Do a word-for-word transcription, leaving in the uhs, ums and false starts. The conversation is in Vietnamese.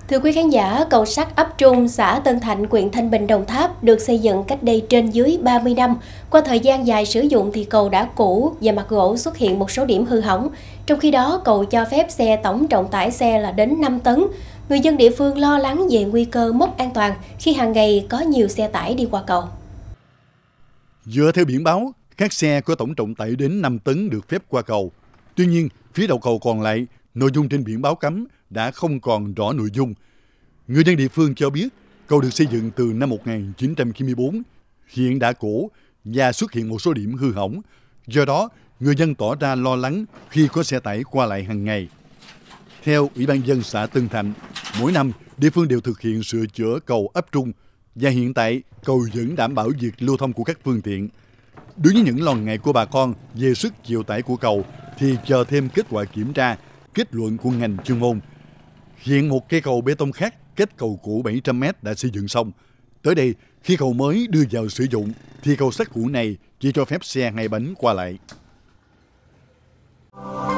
Thưa quý khán giả, cầu sắt ấp Trung, xã Tân Thạnh, huyện Thanh Bình, Đồng Tháp được xây dựng cách đây trên dưới ba mươi năm. Qua thời gian dài sử dụng thì cầu đã cũ và mặt gỗ xuất hiện một số điểm hư hỏng. Trong khi đó, cầu cho phép xe tổng trọng tải xe là đến năm tấn. Người dân địa phương lo lắng về nguy cơ mất an toàn khi hàng ngày có nhiều xe tải đi qua cầu. Dựa theo biển báo, các xe có tổng trọng tải đến năm tấn được phép qua cầu. Tuy nhiên, phía đầu cầu còn lại, nội dung trên biển báo cấm đã không còn rõ nội dung. Người dân địa phương cho biết, cầu được xây dựng từ năm một nghìn chín trăm chín mươi tư, hiện đã cũ và xuất hiện một số điểm hư hỏng. Do đó, người dân tỏ ra lo lắng khi có xe tải qua lại hàng ngày. Theo Ủy ban nhân dân xã Tân Thạnh, mỗi năm địa phương đều thực hiện sửa chữa cầu ấp Trung và hiện tại cầu vẫn đảm bảo việc lưu thông của các phương tiện. Đối với những lo ngại của bà con về sức chịu tải của cầu thì chờ thêm kết quả kiểm tra, kết luận của ngành chuyên môn. Hiện một cây cầu bê tông khác cách cầu cũ bảy trăm mét đã xây dựng xong. Tới đây, khi cầu mới đưa vào sử dụng thì cầu sắt cũ này chỉ cho phép xe hai bánh qua lại.